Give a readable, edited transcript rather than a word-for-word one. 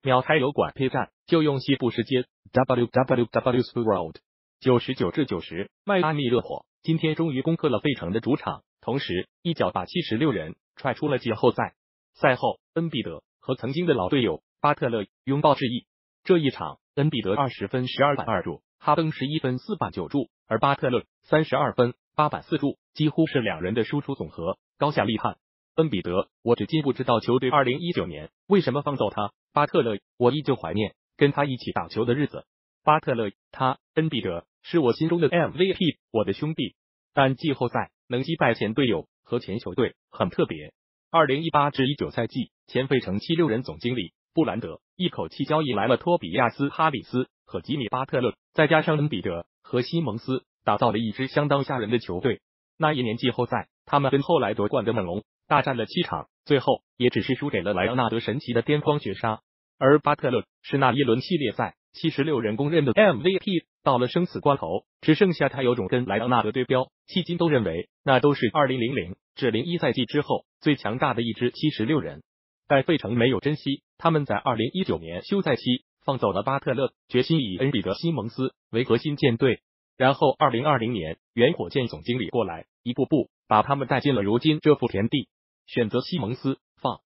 秒开油管 P 站就用西部时间 www.sport 99-90，迈阿密热火今天终于攻克了费城的主场，同时一脚把76人踹出了季后赛。赛后，恩比德和曾经的老队友巴特勒拥抱致意。这一场，恩比德20分12板2助，哈登11分4板9助，而巴特勒32分8板4助，几乎是两人的输出总和，高下立判。恩比德，我至今不知道球队2019年为什么放走他。巴特勒，我依旧怀念跟他一起打球的日子。巴特勒，恩比德是我心中的 MVP， 我的兄弟。但季后赛能击败前队友和前球队很特别。2018-19赛季，前费城76人总经理布兰德一口气交易来了托比亚斯·哈里斯和吉米·巴特勒，再加上恩比德和西蒙斯，打造了一支相当吓人的球队。那一年季后赛，他们跟后来夺冠的猛龙大战了7场，最后也只是输给了莱昂纳德神奇的巅峰绝杀。而巴特勒是那一轮系列赛76人公认的 MVP， 到了生死关头，只剩下他有种跟莱昂纳德对标，迄今都认为那都是2000-01赛季之后最强大的一支76人。但费城没有珍惜，他们在2019年休赛期放走了巴特勒，决心以恩比德、西蒙斯为核心建队。然后2020年，原火箭总经理过来，一步步把他们带进了如今这副田地。选择西蒙斯，放